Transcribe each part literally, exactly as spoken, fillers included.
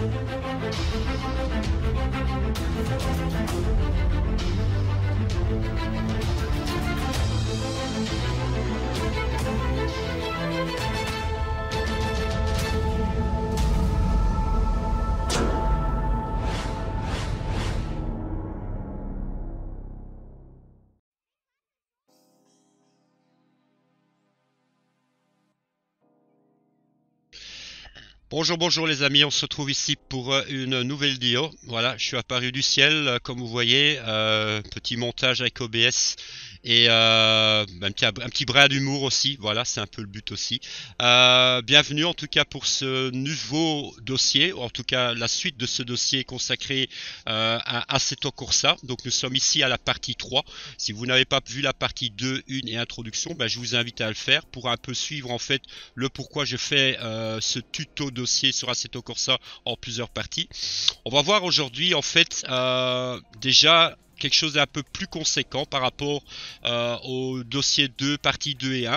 Bonjour, bonjour les amis, on se retrouve ici pour euh, une nouvelle vidéo. Voilà, je suis apparu du ciel, euh, comme vous voyez, euh, petit montage avec O B S et euh, un, petit, un petit brin d'humour aussi. Voilà, c'est un peu le but aussi. Euh, bienvenue en tout cas pour ce nouveau dossier, ou en tout cas la suite de ce dossier consacré euh, à Assetto Corsa. Donc nous sommes ici à la partie trois. Si vous n'avez pas vu la partie deux, une et introduction, ben, je vous invite à le faire pour un peu suivre en fait le pourquoi je fais euh, ce tuto de dossier sur Assetto Corsa en plusieurs parties. On va voir aujourd'hui en fait euh, déjà quelque chose d'un peu plus conséquent par rapport euh, au dossier deux, partie deux et un.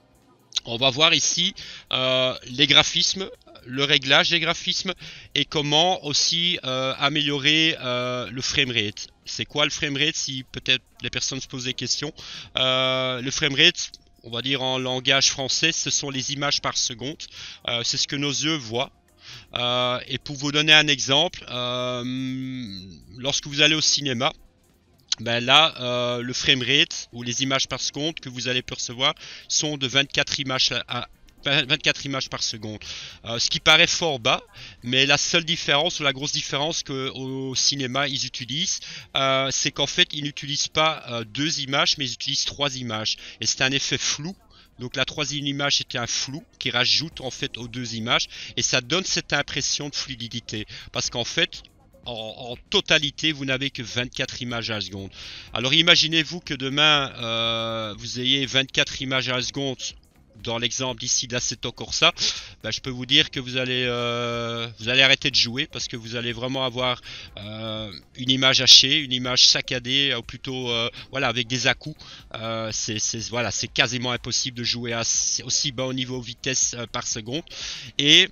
On va voir ici euh, les graphismes, le réglage des graphismes et comment aussi euh, améliorer euh, le framerate. C'est quoi le framerate? Si peut-être les personnes se posent des questions. Euh, le framerate, on va dire en langage français, ce sont les images par seconde. Euh, c'est ce que nos yeux voient. Euh, et pour vous donner un exemple, euh, lorsque vous allez au cinéma, ben là, euh, le framerate ou les images par seconde que vous allez percevoir sont de vingt-quatre images à vingt-quatre images par seconde, euh, ce qui paraît fort bas, mais la seule différence ou la grosse différence que au cinéma ils utilisent, euh, c'est qu'en fait ils n'utilisent pas euh, deux images, mais ils utilisent trois images, et c'est un effet flou. Donc la troisième image c'était un flou qui rajoute en fait aux deux images, et ça donne cette impression de fluidité, parce qu'en fait En, en totalité, vous n'avez que vingt-quatre images à la seconde. Alors imaginez-vous que demain, euh, vous ayez vingt-quatre images à la seconde dans l'exemple d'ici d'Assetto Corsa. Ben, je peux vous dire que vous allez, euh, vous allez arrêter de jouer parce que vous allez vraiment avoir euh, une image hachée, une image saccadée, ou plutôt euh, voilà, avec des à-coups. Euh, c'est voilà, c'est quasiment impossible de jouer à aussi bas au niveau vitesse euh, par seconde. Et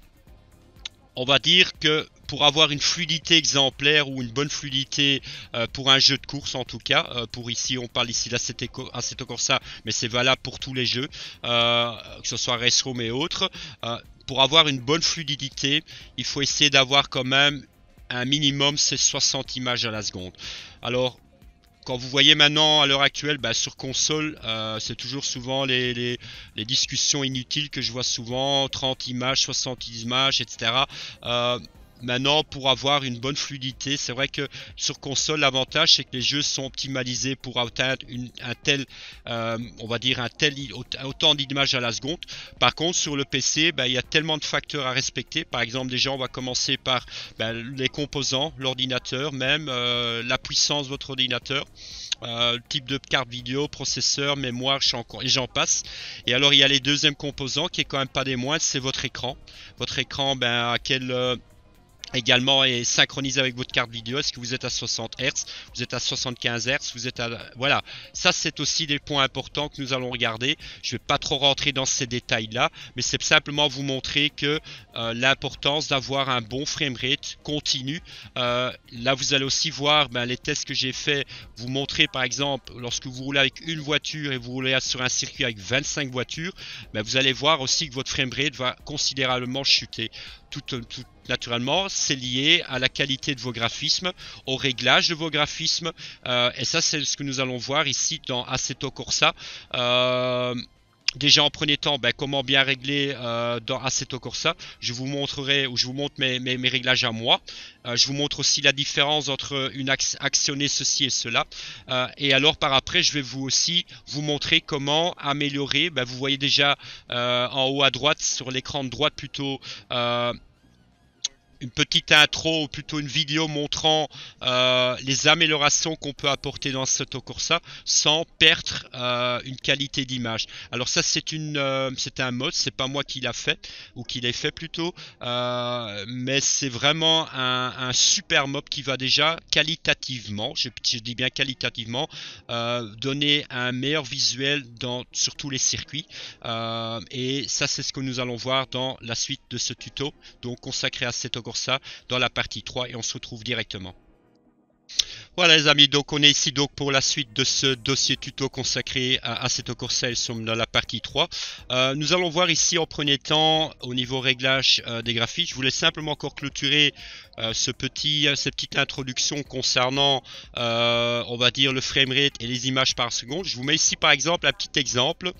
on va dire que pour avoir une fluidité exemplaire ou une bonne fluidité euh, pour un jeu de course en tout cas, euh, pour ici on parle ici d'Assetto Corsa, mais c'est valable pour tous les jeux, euh, que ce soit Race Room et autres, euh, pour avoir une bonne fluidité, il faut essayer d'avoir quand même un minimum, c'est soixante images à la seconde. Alors, quand vous voyez maintenant à l'heure actuelle, bah, sur console, euh, c'est toujours souvent les, les, les discussions inutiles que je vois souvent, trente images, soixante images, et cetera. Euh, Maintenant, pour avoir une bonne fluidité, c'est vrai que sur console, l'avantage c'est que les jeux sont optimalisés pour atteindre une, un tel, euh, on va dire un tel, autant d'images à la seconde. Par contre, sur le P C, ben, il y a tellement de facteurs à respecter. Par exemple, déjà, on va commencer par ben, les composants, l'ordinateur, même euh, la puissance de votre ordinateur. Euh, le type de carte vidéo, processeur, mémoire, et j'en passe. Et alors il y a les deuxièmes composants qui est quand même pas des moindres, c'est votre écran. Votre écran, ben à quel euh, également est synchronisé avec votre carte vidéo. Est-ce que vous êtes à soixante hertz, vous êtes à soixante-quinze hertz, vous êtes à... Voilà, ça c'est aussi des points importants que nous allons regarder. Je vais pas trop rentrer dans ces détails-là, mais c'est simplement vous montrer que euh, l'importance d'avoir un bon framerate continu. Euh, là, vous allez aussi voir ben, les tests que j'ai fait, vous montrer par exemple, lorsque vous roulez avec une voiture et vous roulez sur un circuit avec vingt-cinq voitures, ben, vous allez voir aussi que votre framerate va considérablement chuter. Tout, tout, naturellement, c'est lié à la qualité de vos graphismes, au réglage de vos graphismes, euh, et ça c'est ce que nous allons voir ici dans Assetto Corsa. Euh, Déjà en premier temps, ben, comment bien régler euh, dans Assetto Corsa. Je vous montrerai ou je vous montre mes, mes, mes réglages à moi. Euh, je vous montre aussi la différence entre une actionner ceci et cela. Euh, et alors par après, je vais vous aussi vous montrer comment améliorer. Ben, vous voyez déjà euh, en haut à droite, sur l'écran de droite plutôt, euh, une petite intro ou plutôt une vidéo montrant euh, les améliorations qu'on peut apporter dans Assetto Corsa sans perdre euh, une qualité d'image. Alors ça c'est une euh, c'est un mode, c'est pas moi qui l'a fait ou qui l'ai fait plutôt, euh, mais c'est vraiment un, un super mode qui va déjà qualitativement, je, je dis bien qualitativement, euh, donner un meilleur visuel dans sur tous les circuits. Euh, et ça c'est ce que nous allons voir dans la suite de ce tuto, donc consacré à Assetto Corsa. Corsa dans la partie trois et on se retrouve directement. Voilà les amis, donc on est ici donc pour la suite de ce dossier tuto consacré à Assetto Corsa. Nous sommes dans la partie trois. Euh, nous allons voir ici en premier temps au niveau réglage euh, des graphiques. Je voulais simplement encore clôturer euh, ce petit, euh, cette petite introduction concernant euh, on va dire le framerate et les images par seconde. Je vous mets ici par exemple un petit exemple.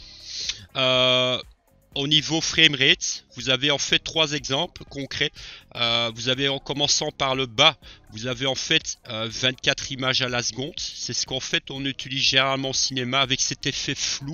Euh, Au niveau framerate, vous avez en fait trois exemples concrets. Euh, vous avez en commençant par le bas, vous avez en fait euh, vingt-quatre images à la seconde. C'est ce qu'en fait on utilise généralement au cinéma avec cet effet flou.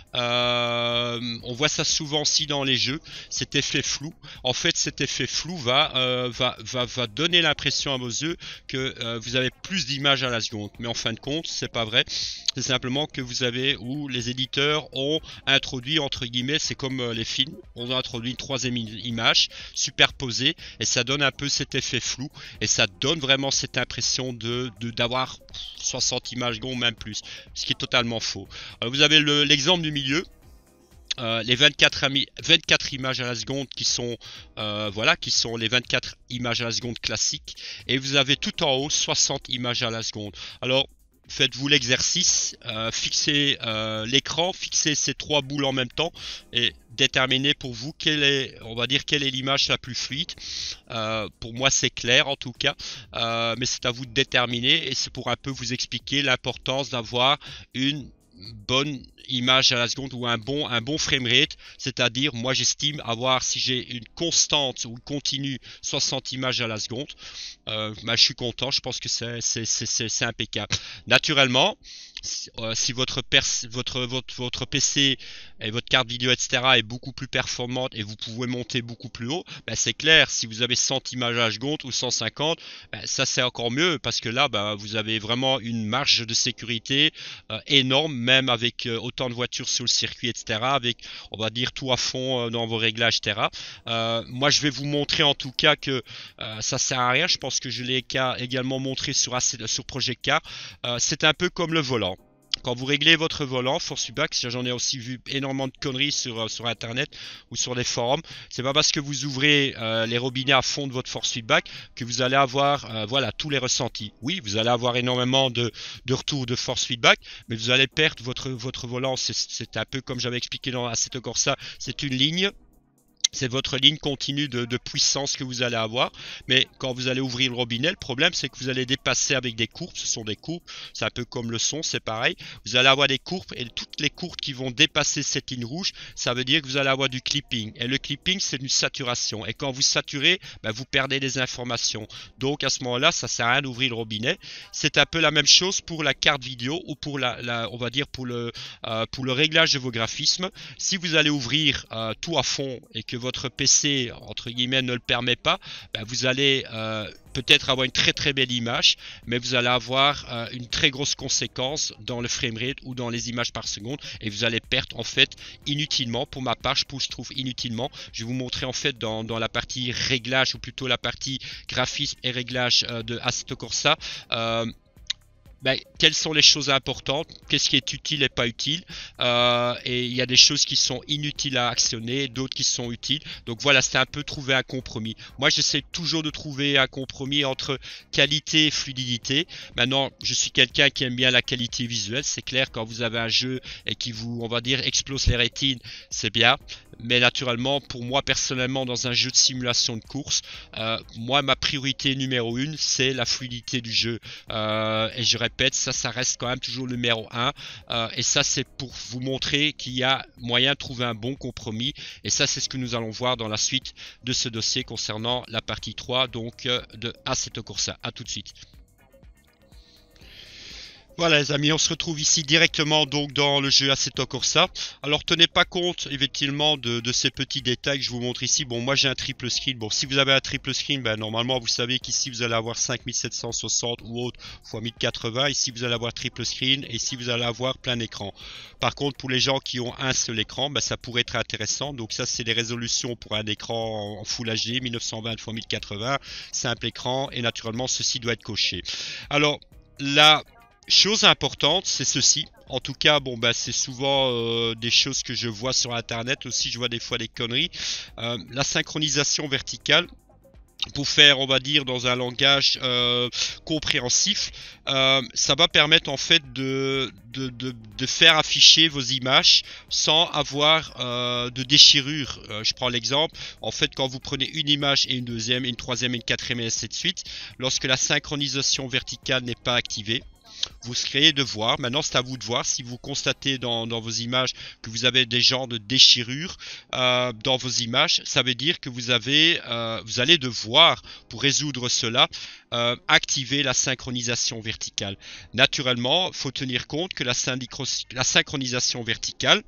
Euh, on voit ça souvent aussi dans les jeux, cet effet flou. En fait, cet effet flou va euh, va, va va donner l'impression à vos yeux que euh, vous avez plus d'images à la seconde. Mais en fin de compte, c'est pas vrai. C'est simplement que vous avez, ou les éditeurs ont introduit entre guillemets, c'est comme euh, les films, on a introduit une troisième image superposée et ça donne un peu cet effet flou et ça donne vraiment cette impression de d'avoir soixante images secondes, même plus, ce qui est totalement faux. Alors, vous avez l'exemple le, du milieu. Euh, les vingt-quatre, vingt-quatre images à la seconde qui sont euh, voilà qui sont les vingt-quatre images à la seconde classiques et vous avez tout en haut soixante images à la seconde. Alors faites-vous l'exercice, euh, fixez euh, l'écran, fixez ces trois boules en même temps et déterminez pour vous quelle est, on va dire, quelle est l'image la plus fluide. Euh, pour moi, c'est clair en tout cas, euh, mais c'est à vous de déterminer et c'est pour un peu vous expliquer l'importance d'avoir une bonne image à la seconde ou un bon un bon framerate, c'est-à-dire moi j'estime avoir, si j'ai une constante ou continue soixante images à la seconde, euh, bah, je suis content, je pense que c'est c'est c'est c'est impeccable. Naturellement, si, euh, si votre, votre votre votre P C et votre carte vidéo etc est beaucoup plus performante et vous pouvez monter beaucoup plus haut, bah, c'est clair, si vous avez cent images à la seconde ou cent cinquante, bah, ça c'est encore mieux parce que là bah, vous avez vraiment une marge de sécurité euh, énorme, même avec euh, autant de voitures sur le circuit etc, avec on va dire tout à fond euh, dans vos réglages etc. Euh, moi je vais vous montrer en tout cas que euh, ça sert à rien. Je pense que je l'ai également montré sur, sur Project Car. Euh, c'est un peu comme le volant. Quand vous réglez votre volant, force feedback, j'en ai aussi vu énormément de conneries sur, sur internet ou sur les forums. C'est pas parce que vous ouvrez euh, les robinets à fond de votre force feedback que vous allez avoir euh, voilà, tous les ressentis. Oui, vous allez avoir énormément de, de retours de force feedback, mais vous allez perdre votre, votre volant. C'est un peu comme j'avais expliqué dans Assetto Corsa, c'est une ligne. C'est votre ligne continue de, de puissance que vous allez avoir. Mais quand vous allez ouvrir le robinet, le problème c'est que vous allez dépasser avec des courbes. Ce sont des courbes, c'est un peu comme le son, c'est pareil. Vous allez avoir des courbes et toutes les courbes qui vont dépasser cette ligne rouge, ça veut dire que vous allez avoir du clipping. Et le clipping c'est une saturation. Et quand vous saturez, ben, vous perdez des informations. Donc à ce moment-là, ça sert à rien d'ouvrir le robinet. C'est un peu la même chose pour la carte vidéo ou pour la, la on va dire pour le, euh, pour le réglage de vos graphismes. Si vous allez ouvrir euh, tout à fond et que votre P C entre guillemets ne le permet pas, ben vous allez euh, peut-être avoir une très très belle image, mais vous allez avoir euh, une très grosse conséquence dans le framerate ou dans les images par seconde et vous allez perdre en fait inutilement. Pour ma part, je trouve inutilement. Je vais vous montrer en fait dans, dans la partie réglage ou plutôt la partie graphisme et réglage euh, de Assetto Corsa. Euh, Ben, quelles sont les choses importantes, qu'est-ce qui est utile et pas utile, euh, et il y a des choses qui sont inutiles à actionner, d'autres qui sont utiles. Donc voilà, c'est un peu trouver un compromis. Moi j'essaie toujours de trouver un compromis entre qualité et fluidité. Maintenant je suis quelqu'un qui aime bien la qualité visuelle, c'est clair, quand vous avez un jeu et qui vous, on va dire, explose les rétines, c'est bien. Mais naturellement, pour moi personnellement, dans un jeu de simulation de course, euh, moi ma priorité numéro une, c'est la fluidité du jeu. Euh, et je répète, ça, ça reste quand même toujours le numéro un. Euh, et ça, c'est pour vous montrer qu'il y a moyen de trouver un bon compromis. Et ça, c'est ce que nous allons voir dans la suite de ce dossier concernant la partie trois, donc euh, de Assetto Corsa. À tout de suite. Voilà les amis, on se retrouve ici directement donc dans le jeu Assetto Corsa. Alors tenez pas compte effectivement de, de ces petits détails que je vous montre ici. Bon, moi j'ai un triple screen. Bon, si vous avez un triple screen, ben normalement vous savez qu'ici vous allez avoir cinq mille sept cent soixante ou autre fois mille quatre-vingts. Ici vous allez avoir triple screen et ici vous allez avoir plein écran. Par contre, pour les gens qui ont un seul écran, ben, ça pourrait être intéressant. Donc ça, c'est les résolutions pour un écran en Full H D, mille neuf cent vingt fois mille quatre-vingts, simple écran, et naturellement ceci doit être coché. Alors là, chose importante, c'est ceci. En tout cas, bon bah c'est souvent euh, des choses que je vois sur internet aussi. Je vois des fois des conneries. Euh, la synchronisation verticale. pour faire, on va dire, dans un langage euh, compréhensif, euh, ça va permettre en fait de, de, de, de faire afficher vos images sans avoir euh, de déchirure. Euh, je prends l'exemple, en fait, quand vous prenez une image et une deuxième, une troisième, une quatrième et ainsi de suite, lorsque la synchronisation verticale n'est pas activée, vous serez de voir, maintenant c'est à vous de voir si vous constatez dans, dans vos images que vous avez des genres de déchirures euh, dans vos images, ça veut dire que vous avez, euh, vous allez devoir, pour résoudre cela, euh, activer la synchronisation verticale. Naturellement, il faut tenir compte que la, la synchronisation verticale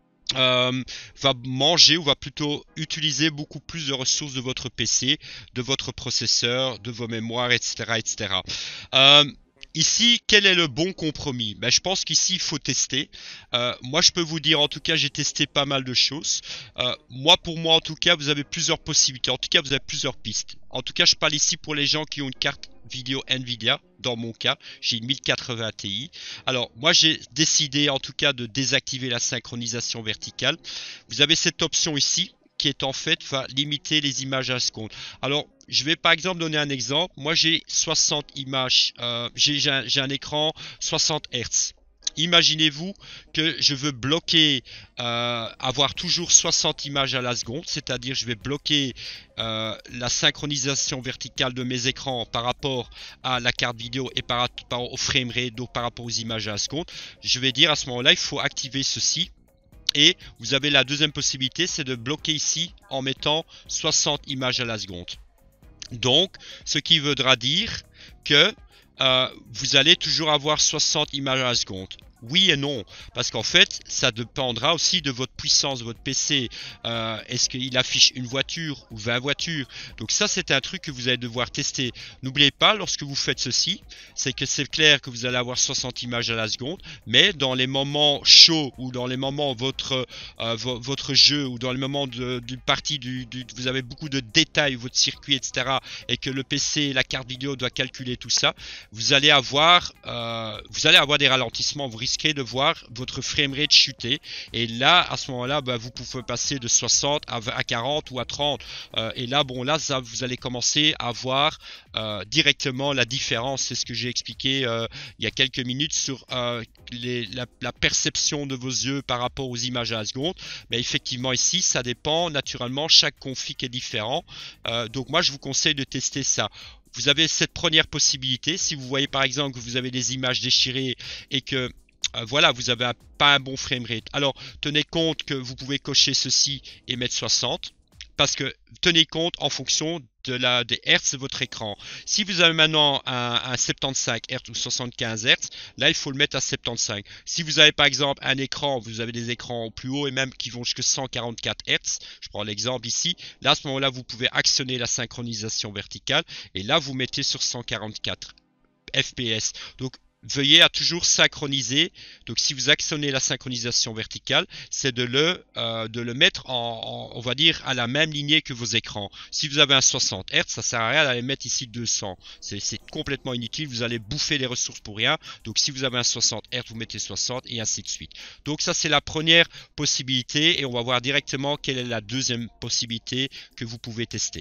Euh, va manger ou va plutôt utiliser beaucoup plus de ressources de votre P C, de votre processeur, de vos mémoires, et cetera, et cetera. Euh, Ici, quel est le bon compromis? Ben, je pense qu'ici, il faut tester. Euh, moi, je peux vous dire, en tout cas, j'ai testé pas mal de choses. Euh, moi, pour moi, en tout cas, vous avez plusieurs possibilités. En tout cas, vous avez plusieurs pistes. En tout cas, je parle ici pour les gens qui ont une carte vidéo Nvidia. Dans mon cas, j'ai une mille quatre-vingts Ti. Alors, moi, j'ai décidé, en tout cas, de désactiver la synchronisation verticale. Vous avez cette option ici, qui est en fait va limiter les images à la seconde. Alors, je vais par exemple donner un exemple. Moi, j'ai soixante images, euh, j'ai un, un écran soixante hertz. Imaginez-vous que je veux bloquer, euh, avoir toujours soixante images à la seconde, c'est-à-dire je vais bloquer euh, la synchronisation verticale de mes écrans par rapport à la carte vidéo et par rapport au framerate, donc par rapport aux images à la seconde. Je vais dire à ce moment-là, il faut activer ceci. Et vous avez la deuxième possibilité, c'est de bloquer ici en mettant soixante images à la seconde. Donc, ce qui voudra dire que euh, vous allez toujours avoir soixante images à la seconde. Oui et non, parce qu'en fait, ça dépendra aussi de votre puissance de votre P C. Euh, Est-ce qu'il affiche une voiture ou vingt voitures? Donc ça, c'est un truc que vous allez devoir tester. N'oubliez pas, lorsque vous faites ceci, c'est que c'est clair que vous allez avoir soixante images à la seconde, mais dans les moments chauds ou dans les moments votre euh, votre jeu ou dans les moments d'une partie du, du, vous avez beaucoup de détails, votre circuit, et cetera, et que le P C, la carte vidéo doit calculer tout ça, vous allez avoir, euh, vous allez avoir des ralentissements. Vous risquez de voir votre framerate chuter, et là à ce moment là bah, vous pouvez passer de soixante à quarante ou à trente, euh, et là bon là ça, vous allez commencer à voir euh, directement la différence. C'est ce que j'ai expliqué euh, il y a quelques minutes sur euh, les, la, la perception de vos yeux par rapport aux images à la seconde. Mais effectivement ici ça dépend, naturellement chaque config est différent, euh, donc moi je vous conseille de tester ça. Vous avez cette première possibilité, si vous voyez par exemple que vous avez des images déchirées et que Euh, voilà, vous avez un, pas un bon framerate. Alors, tenez compte que vous pouvez cocher ceci et mettre soixante. Parce que tenez compte en fonction de la, des hertz de votre écran. Si vous avez maintenant un, un soixante-quinze hertz ou soixante-quinze hertz, là il faut le mettre à soixante-quinze. Si vous avez par exemple un écran, vous avez des écrans au plus haut et même qui vont jusqu'à cent quarante-quatre hertz, je prends l'exemple ici, là à ce moment-là vous pouvez actionner la synchronisation verticale et là vous mettez sur cent quarante-quatre F P S. Donc veuillez à toujours synchroniser. Donc si vous actionnez la synchronisation verticale, c'est de le euh, de le mettre en, en on va dire à la même lignée que vos écrans. Si vous avez un soixante hertz, ça sert à rien d'aller mettre ici deux cents. C'est complètement inutile, vous allez bouffer les ressources pour rien. Donc si vous avez un soixante hertz, vous mettez soixante et ainsi de suite. Donc ça c'est la première possibilité et on va voir directement quelle est la deuxième possibilité que vous pouvez tester.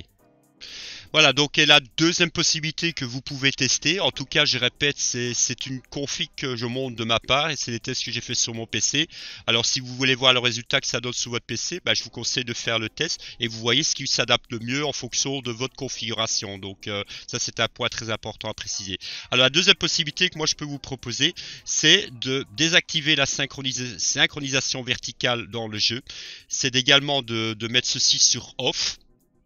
Voilà, donc et la deuxième possibilité que vous pouvez tester, en tout cas je répète, c'est une config que je monte de ma part et c'est des tests que j'ai fait sur mon P C. Alors si vous voulez voir le résultat que ça donne sur votre P C, bah, je vous conseille de faire le test et vous voyez ce qui s'adapte le mieux en fonction de votre configuration. Donc euh, ça c'est un point très important à préciser. Alors la deuxième possibilité que moi je peux vous proposer, c'est de désactiver la synchronisa synchronisation verticale dans le jeu. C'est également de, de mettre ceci sur off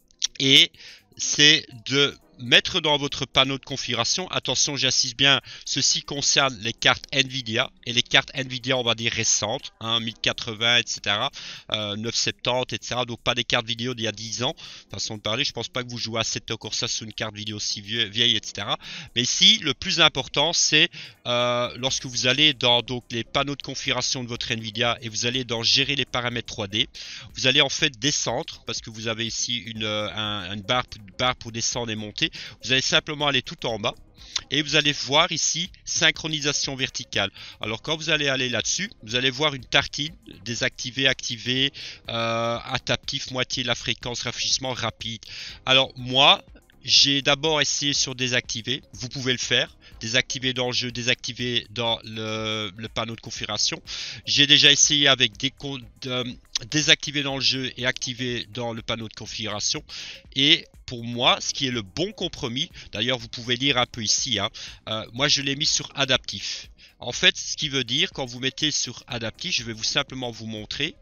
et c'est de mettre dans votre panneau de configuration, attention j'insiste bien, ceci concerne les cartes Nvidia et les cartes Nvidia on va dire récentes, hein, mille quatre-vingts et cetera, euh, neuf cent soixante-dix et cetera, donc pas des cartes vidéo d'il y a dix ans, façon de parler, je pense pas que vous jouez à Assetto Corsa sur une carte vidéo si vieille, vieille et cetera. Mais ici le plus important c'est euh, lorsque vous allez dans donc, les panneaux de configuration de votre Nvidia et vous allez dans gérer les paramètres trois D, vous allez en fait descendre parce que vous avez ici une, un, une barre, barre pour descendre et monter. Vous allez simplement aller tout en bas et vous allez voir ici synchronisation verticale. Alors quand vous allez aller là-dessus, vous allez voir une tartine désactivée, activée, euh, adaptif, moitié la fréquence, rafraîchissement rapide. Alors moi, j'ai d'abord essayé sur désactiver. Vous pouvez le faire. Désactiver dans le jeu, désactiver dans le, le panneau de configuration. J'ai déjà essayé avec des euh, désactiver dans le jeu et activer dans le panneau de configuration. Et pour moi, ce qui est le bon compromis, d'ailleurs vous pouvez lire un peu ici, hein, euh, moi je l'ai mis sur adaptif. En fait, ce qui veut dire, quand vous mettez sur adaptif, je vais vous simplement vous montrer.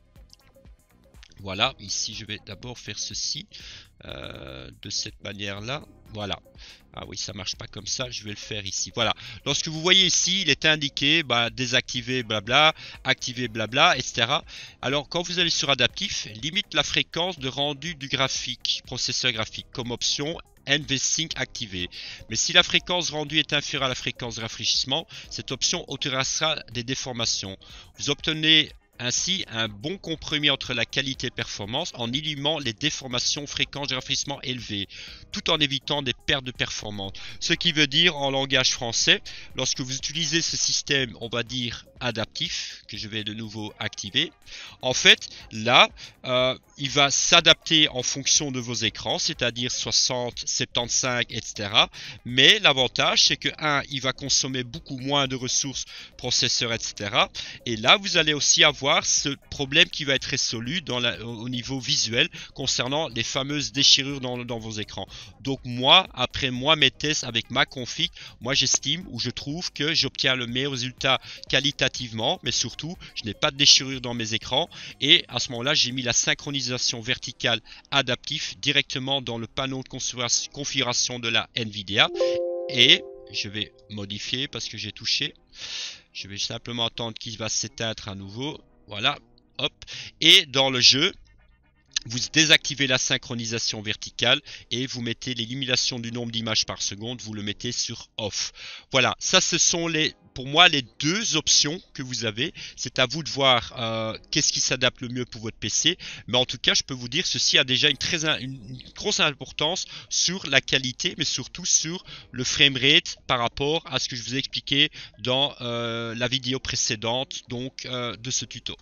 Voilà, ici je vais d'abord faire ceci euh, de cette manière-là. Voilà. Ah oui, ça marche pas comme ça, je vais le faire ici. Voilà. Lorsque vous voyez ici, il est indiqué bah, désactiver blabla, activer blabla, et cetera. Alors quand vous allez sur adaptif, limite la fréquence de rendu du graphique, processeur graphique, comme option N V Sync activé. Mais si la fréquence rendue est inférieure à la fréquence de rafraîchissement, cette option autorisera des déformations. Vous obtenez ainsi un bon compromis entre la qualité et performance en éliminant les déformations fréquences de rafraîchissement élevées, tout en évitant des pertes de performance. Ce qui veut dire en langage français, lorsque vous utilisez ce système, on va dire adaptif, que je vais de nouveau activer, en fait là euh, il va s'adapter en fonction de vos écrans, c'est-à-dire soixante, soixante-quinze, et cetera. Mais l'avantage c'est que un, il va consommer beaucoup moins de ressources processeurs, et cetera. Et là vous allez aussi avoir ce problème qui va être résolu dans la, au niveau visuel concernant les fameuses déchirures dans, dans vos écrans. Donc moi, après moi mes tests avec ma config, moi j'estime ou je trouve que j'obtiens le meilleur résultat qualitativement, mais surtout je n'ai pas de déchirure dans mes écrans. Et à ce moment là j'ai mis la synchronisation verticale adaptif directement dans le panneau de configuration de la Nvidia. Et je vais modifier parce que j'ai touché. Je vais simplement attendre qu'il va s'éteindre à nouveau. Voilà, hop. Et dans le jeu, vous désactivez la synchronisation verticale et vous mettez l'élimination du nombre d'images par seconde, vous le mettez sur off. Voilà, ça ce sont les, pour moi les deux options que vous avez. C'est à vous de voir euh, qu'est-ce qui s'adapte le mieux pour votre P C. Mais en tout cas, je peux vous dire, ceci a déjà une, très, une, une grosse importance sur la qualité, mais surtout sur le framerate par rapport à ce que je vous ai expliqué dans euh, la vidéo précédente donc euh, de ce tuto.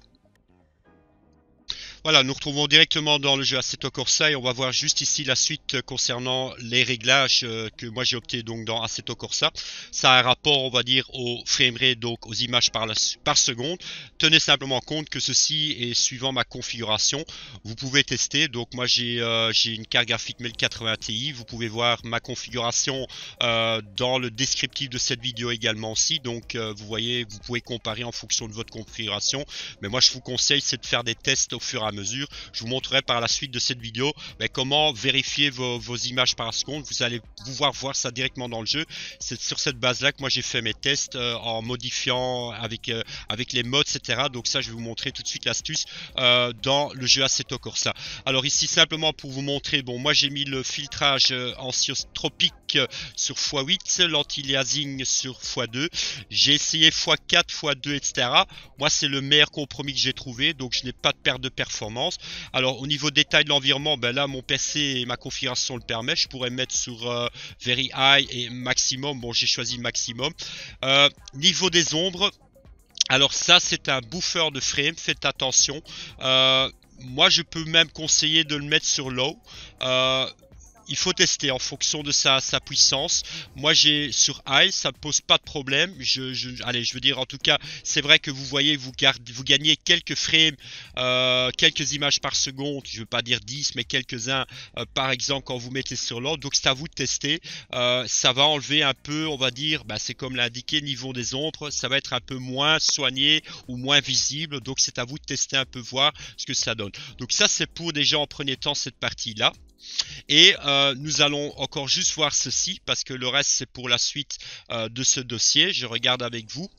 Voilà, nous retrouvons directement dans le jeu Assetto Corsa et on va voir juste ici la suite concernant les réglages que moi j'ai opté donc dans Assetto Corsa. Ça a un rapport, on va dire, au framerate, donc aux images par, la, par seconde. Tenez simplement compte que ceci est suivant ma configuration. Vous pouvez tester, donc moi j'ai euh, j'ai une carte graphique mille quatre-vingts Ti. Vous pouvez voir ma configuration euh, dans le descriptif de cette vidéo également aussi. Donc euh, vous voyez, vous pouvez comparer en fonction de votre configuration. Mais moi je vous conseille c'est de faire des tests au fur et à mesure. Je vous montrerai par la suite de cette vidéo mais comment vérifier vos, vos images par seconde. Vous allez pouvoir voir ça directement dans le jeu. C'est sur cette base là que moi j'ai fait mes tests euh, en modifiant avec, euh, avec les modes, et cetera. Donc ça je vais vous montrer tout de suite l'astuce euh, dans le jeu Assetto Corsa. Alors ici simplement pour vous montrer, bon moi j'ai mis le filtrage euh, anisotropie euh, sur fois huit, l'anti-aliasing sur fois deux. J'ai essayé fois quatre, fois deux, et cetera. Moi c'est le meilleur compromis que j'ai trouvé, donc je n'ai pas de perte de performance. Alors au niveau détail de l'environnement, ben là mon P C et ma configuration le permet. Je pourrais mettre sur euh, Very High et Maximum. Bon j'ai choisi Maximum. Euh, niveau des ombres, alors ça c'est un buffer de frame, faites attention. Euh, moi je peux même conseiller de le mettre sur Low. Euh, Il faut tester en fonction de sa, sa puissance. Moi j'ai sur high, ça ne pose pas de problème. Je, je, allez, je veux dire en tout cas, c'est vrai que vous voyez, vous, gardez, vous gagnez quelques frames, euh, quelques images par seconde. Je ne veux pas dire dix, mais quelques-uns euh, par exemple quand vous mettez sur l'ordre. Donc c'est à vous de tester. Euh, ça va enlever un peu, on va dire, bah, c'est comme l'indiqué, niveau des ombres. Ça va être un peu moins soigné ou moins visible. Donc c'est à vous de tester un peu, voir ce que ça donne. Donc ça c'est pour déjà en premier temps cette partie-là. Et euh, nous allons encore juste voir ceci parce que le reste c'est pour la suite euh, de ce dossier. Je regarde avec vous.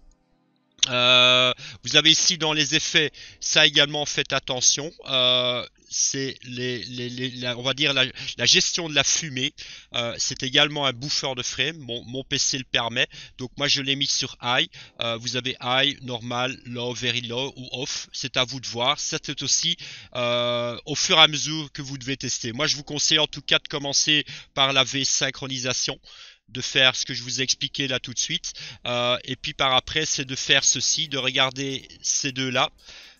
Euh, vous avez ici dans les effets, ça également faites attention. Euh, c'est les, les, les la, on va dire la, la gestion de la fumée. Euh, c'est également un buffer de frame. Mon, mon P C le permet. Donc moi je l'ai mis sur high. Euh, vous avez high, normal, low, very low ou off. C'est à vous de voir. C'est aussi euh, au fur et à mesure que vous devez tester. Moi je vous conseille en tout cas de commencer par la V synchronisation, de faire ce que je vous ai expliqué là tout de suite, euh, et puis par après c'est de faire ceci, de regarder ces deux là,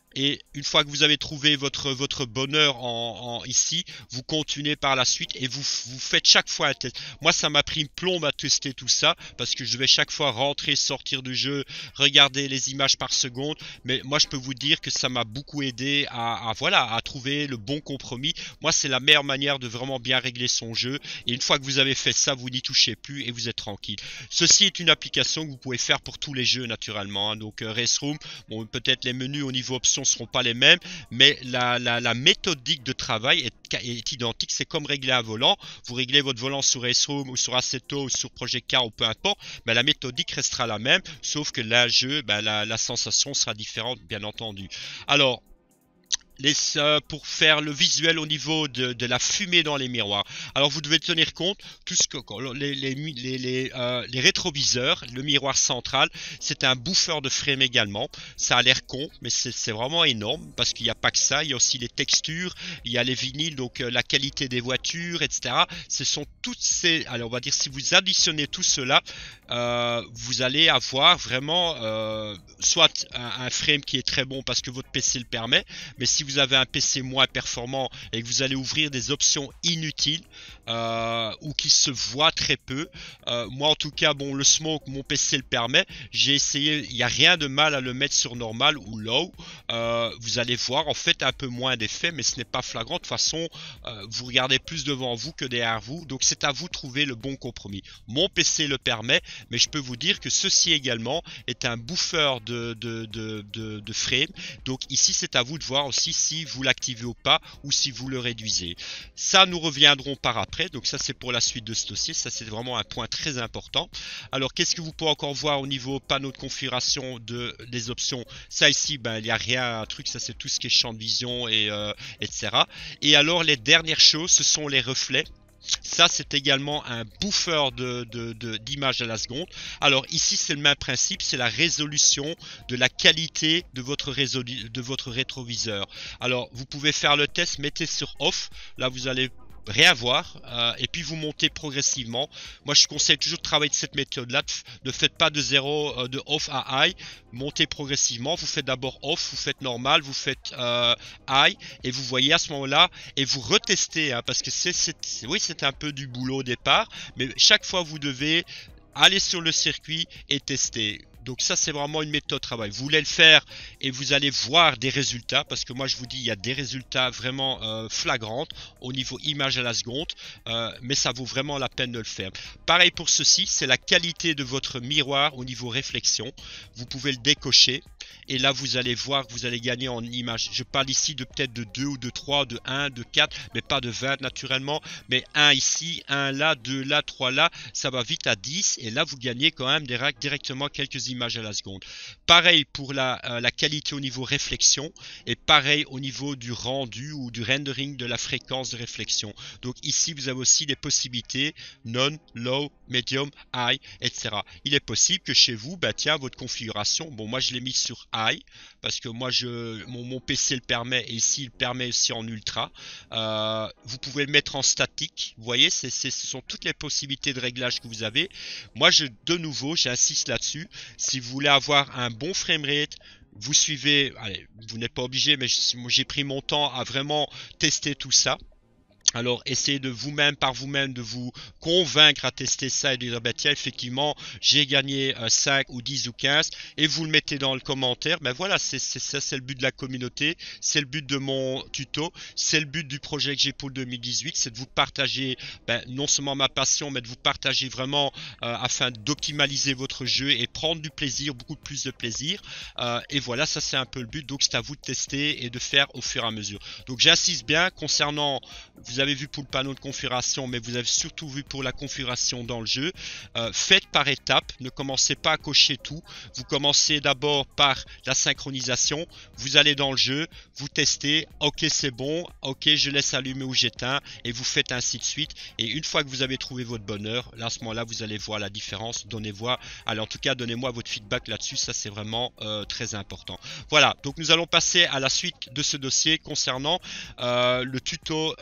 Et une fois que vous avez trouvé votre votre bonheur en, en ici, vous continuez par la suite et vous vous faites chaque fois un test. Moi, ça m'a pris une plombe à tester tout ça parce que je devais chaque fois rentrer, sortir du jeu, regarder les images par seconde. Mais moi, je peux vous dire que ça m'a beaucoup aidé à, à voilà à trouver le bon compromis. Moi, c'est la meilleure manière de vraiment bien régler son jeu. Et une fois que vous avez fait ça, vous n'y touchez plus et vous êtes tranquille. Ceci est une application que vous pouvez faire pour tous les jeux naturellement, hein. Donc euh, Race Room, bon, peut-être les menus au niveau options seront pas les mêmes, mais la, la, la méthodique de travail est, est identique. C'est comme régler un volant. Vous réglez votre volant sur Race Room ou sur Assetto ou sur Project Car ou peu importe, mais la méthodique restera la même, sauf que là, jeu, ben, la, la sensation sera différente, bien entendu. Alors, Les, euh, pour faire le visuel au niveau de, de la fumée dans les miroirs. Alors vous devez tenir compte, tout ce que les, les, les, les, euh, les rétroviseurs, le miroir central, c'est un bouffeur de frame également. Ça a l'air con, mais c'est vraiment énorme parce qu'il n'y a pas que ça. Il y a aussi les textures, il y a les vinyles, donc euh, la qualité des voitures, et cetera. Ce sont toutes ces. Alors on va dire si vous additionnez tout cela, euh, vous allez avoir vraiment euh, soit un, un frame qui est très bon parce que votre P C le permet, mais si vous avez un P C moins performant et que vous allez ouvrir des options inutiles euh, ou qui se voient très peu, euh, moi en tout cas, bon, le smoke, mon P C le permet, j'ai essayé, il n'y a rien de mal à le mettre sur normal ou low, euh, vous allez voir en fait un peu moins d'effet, mais ce n'est pas flagrant. De toute façon, euh, vous regardez plus devant vous que derrière vous, donc c'est à vous de trouver le bon compromis. Mon P C le permet, mais je peux vous dire que ceci également est un bouffeur de, de, de, de, de frame, donc ici c'est à vous de voir aussi si vous l'activez ou pas, ou si vous le réduisez. Ça, nous reviendrons par après. Donc ça, c'est pour la suite de ce dossier. Ça, c'est vraiment un point très important. Alors, qu'est-ce que vous pouvez encore voir au niveau panneau de configuration de, des options? Ça ici, ben, il n'y a rien, un truc, ça c'est tout ce qui est champ de vision, et euh, et cetera. Et alors, les dernières choses, ce sont les reflets. Ça, c'est également un bouffeur de, de, de, d'images à la seconde. Alors ici, c'est le même principe, c'est la résolution de la qualité de votre, résolu, de votre rétroviseur. Alors, vous pouvez faire le test, mettez sur off. Là, vous allez rien voir, euh, et puis vous montez progressivement. Moi, je conseille toujours de travailler de cette méthode-là. Ne faites pas de zéro, euh, de off à high. Montez progressivement. Vous faites d'abord off, vous faites normal, vous faites euh, high, et vous voyez à ce moment-là, et vous retestez, hein, parce que c'est, oui, c'est un peu du boulot au départ, mais chaque fois vous devez aller sur le circuit et tester. Donc ça, c'est vraiment une méthode de travail. Vous voulez le faire et vous allez voir des résultats, parce que moi je vous dis, il y a des résultats vraiment euh, flagrants au niveau image à la seconde, euh, mais ça vaut vraiment la peine de le faire. Pareil pour ceci, c'est la qualité de votre miroir au niveau réflexion. Vous pouvez le décocher et là vous allez voir que vous allez gagner en image. Je parle ici de peut-être de deux ou de trois, de un, de quatre, mais pas de vingt naturellement, mais un ici, un là, deux là, trois là, ça va vite à dix, et là vous gagnez quand même directement quelques images à la seconde. Pareil pour la, euh, la qualité au niveau réflexion, et pareil au niveau du rendu ou du rendering de la fréquence de réflexion. Donc ici vous avez aussi des possibilités non, low, medium, high, et cetera. Il est possible que chez vous, bah tiens, votre configuration, bon moi je l'ai mis sur high parce que moi je mon, mon P C le permet, et ici il permet aussi en ultra. Euh, vous pouvez le mettre en statique, vous voyez, c'est, c'est, ce sont toutes les possibilités de réglage que vous avez. Moi je de nouveau j'insiste là-dessus, si vous voulez avoir un bon framerate, vous suivez, allez, vous n'êtes pas obligé, mais j'ai pris mon temps à vraiment tester tout ça. Alors essayez de vous-même, par vous-même, de vous convaincre à tester ça et de dire bah tiens, effectivement j'ai gagné euh, cinq ou dix ou quinze, et vous le mettez dans le commentaire. Ben voilà, c'est ça, c'est le but de la communauté, c'est le but de mon tuto, c'est le but du projet que j'ai pour le deux mille dix-huit, c'est de vous partager ben, non seulement ma passion, mais de vous partager vraiment euh, afin d'optimaliser votre jeu et prendre du plaisir, beaucoup plus de plaisir. Euh, et voilà, ça c'est un peu le but, donc c'est à vous de tester et de faire au fur et à mesure. Donc j'insiste bien concernant, vous avez vu pour le panneau de configuration, mais vous avez surtout vu pour la configuration dans le jeu. Euh, faites par étapes, ne commencez pas à cocher tout. Vous commencez d'abord par la synchronisation, vous allez dans le jeu, vous testez, ok c'est bon, ok je laisse allumer ou j'éteins, et vous faites ainsi de suite. Et une fois que vous avez trouvé votre bonheur, là à ce moment-là vous allez voir la différence. Donnez-moi, allez en tout cas donnez-moi votre feedback là-dessus, ça c'est vraiment euh, très important. Voilà, donc nous allons passer à la suite de ce dossier concernant euh, le tuto euh, par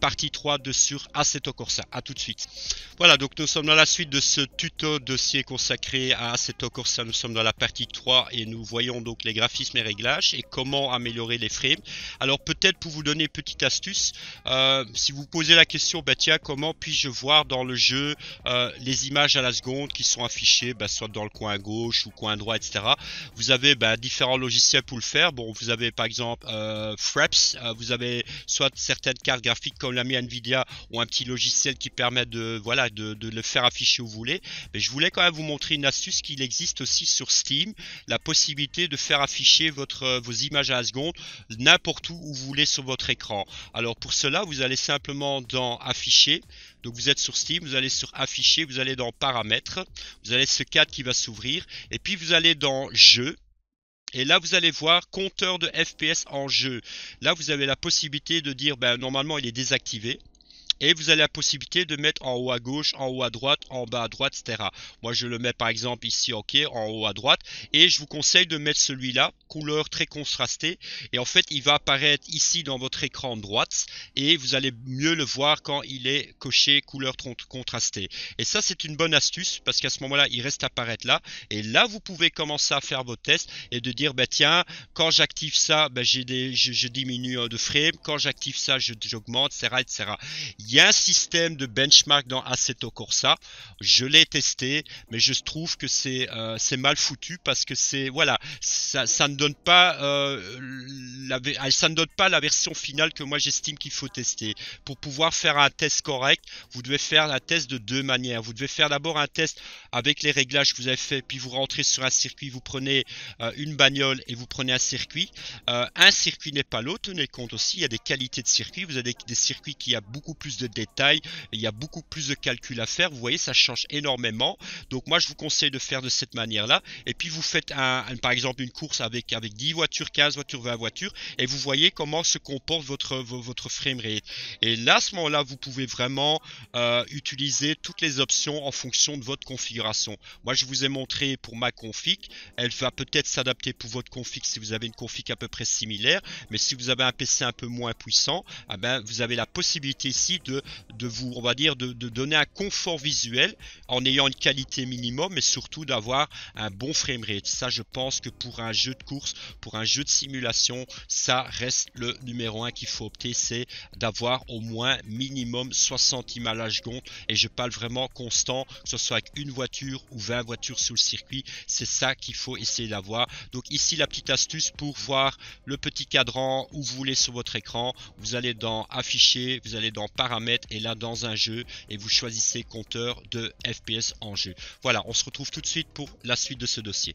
partie trois de sur Assetto Corsa. À tout de suite. Voilà, donc nous sommes dans la suite de ce tuto dossier consacré à Assetto Corsa. Nous sommes dans la partie trois et nous voyons donc les graphismes et réglages et comment améliorer les frames. Alors peut-être pour vous donner une petite astuce, euh, si vous posez la question, bah tiens, comment puis-je voir dans le jeu euh, les images à la seconde qui sont affichées, bah, soit dans le coin gauche ou coin droit, et cetera. Vous avez bah, différents logiciels pour le faire. Bon, vous avez par exemple euh, Fraps, euh, vous avez soit certaines cartes graphiques comme la mienne Nvidia ou un petit logiciel qui permet de voilà de, de le faire afficher où vous voulez. Mais je voulais quand même vous montrer une astuce qu'il existe aussi sur Steam, la possibilité de faire afficher votre vos images à la seconde n'importe où où vous voulez sur votre écran. Alors pour cela, vous allez simplement dans afficher. Donc vous êtes sur Steam, vous allez sur afficher, vous allez dans paramètres, vous avez ce cadre qui va s'ouvrir et puis vous allez dans jeu. Et là, vous allez voir compteur de F P S en jeu. Là, vous avez la possibilité de dire, ben, normalement, il est désactivé. Et vous avez la possibilité de mettre en haut à gauche, en haut à droite, en bas à droite, et cetera. Moi, je le mets par exemple ici, ok, en haut à droite. Et je vous conseille de mettre celui-là, couleur très contrastée. Et en fait, il va apparaître ici dans votre écran de droite. Et vous allez mieux le voir quand il est coché couleur contrastée. Et ça, c'est une bonne astuce parce qu'à ce moment-là, il reste apparaître là. Et là, vous pouvez commencer à faire vos tests et de dire, ben tiens, quand j'active ça, ben, j'ai des, je, je diminue de frame. Quand j'active ça, j'augmente, et cetera, et cetera. Il y a un système de benchmark dans Assetto Corsa, je l'ai testé, mais je trouve que c'est euh, c'est mal foutu parce que c'est voilà, ça, ça ne donne pas euh, la, ça ne donne pas la version finale que moi j'estime qu'il faut tester. Pour pouvoir faire un test correct, vous devez faire un test de deux manières. Vous devez faire d'abord un test avec les réglages que vous avez fait, puis vous rentrez sur un circuit, vous prenez euh, une bagnole et vous prenez un circuit. Euh, un circuit n'est pas l'autre, tenez compte aussi, il y a des qualités de circuit. Vous avez des, des circuits qui a beaucoup plus de détails, il y a beaucoup plus de calculs à faire, vous voyez, ça change énormément. Donc moi je vous conseille de faire de cette manière là et puis vous faites un, un, par exemple une course avec, avec dix voitures, quinze voitures, vingt voitures et vous voyez comment se comporte votre, votre framerate. Et là à ce moment là vous pouvez vraiment euh, utiliser toutes les options en fonction de votre configuration. Moi je vous ai montré pour ma config, elle va peut-être s'adapter pour votre config si vous avez une config à peu près similaire, mais si vous avez un P C un peu moins puissant, eh ben, vous avez la possibilité ici de de vous, on va dire, de, de donner un confort visuel en ayant une qualité minimum, mais surtout d'avoir un bon framerate. Ça, je pense que pour un jeu de course, pour un jeu de simulation, ça reste le numéro un qu'il faut opter, c'est d'avoir au moins minimum soixante images à seconde. Et je parle vraiment constant, que ce soit avec une voiture ou vingt voitures sur le circuit. C'est ça qu'il faut essayer d'avoir. Donc ici, la petite astuce pour voir le petit cadran où vous voulez sur votre écran. Vous allez dans afficher, vous allez dans paramètres et là dans un jeu et vous choisissez compteur de F P S en jeu. Voilà, on se retrouve tout de suite pour la suite de ce dossier.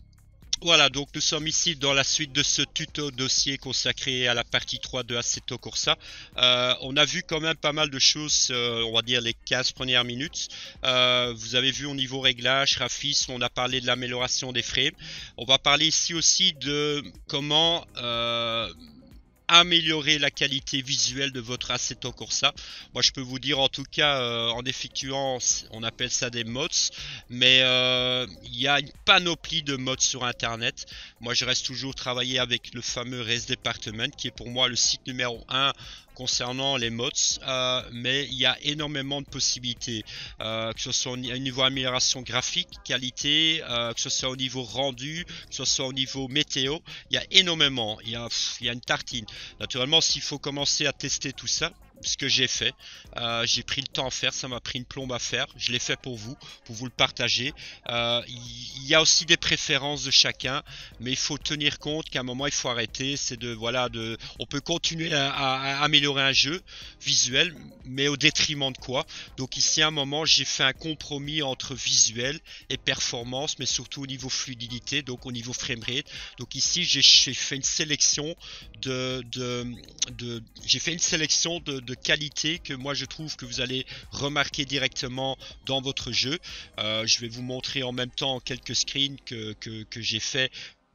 Voilà, donc nous sommes ici dans la suite de ce tuto dossier consacré à la partie trois de Assetto Corsa. Euh, on a vu quand même pas mal de choses, euh, on va dire les quinze premières minutes. Euh, vous avez vu au niveau réglage, graphisme, on a parlé de l'amélioration des frames. On va parler ici aussi de comment... Euh, améliorer la qualité visuelle de votre Assetto Corsa. Moi je peux vous dire en tout cas euh, en effectuant, on appelle ça des mods, mais euh, il y a une panoplie de mods sur internet. Moi je reste toujours travailler avec le fameux Race Department qui est pour moi le site numéro un concernant les mods, euh, mais il y a énormément de possibilités, euh, que ce soit au niveau amélioration graphique, qualité, euh, que ce soit au niveau rendu, que ce soit au niveau météo, il y a énormément, il y a, pff, il y a une tartine. Naturellement, s'il faut commencer à tester tout ça, ce que j'ai fait, euh, j'ai pris le temps à faire, ça m'a pris une plombe à faire, je l'ai fait pour vous, pour vous le partager. Euh, il y a aussi des préférences de chacun, mais il faut tenir compte qu'à un moment il faut arrêter, c'est de voilà de, on peut continuer à, à, à améliorer un jeu visuel, mais au détriment de quoi. Donc ici à un moment j'ai fait un compromis entre visuel et performance, mais surtout au niveau fluidité, donc au niveau framerate. Donc ici j'ai fait une sélection de, de, de j'ai fait une sélection de de qualité que moi je trouve que vous allez remarquer directement dans votre jeu. Euh, je vais vous montrer en même temps quelques screens que, que, que j'ai fait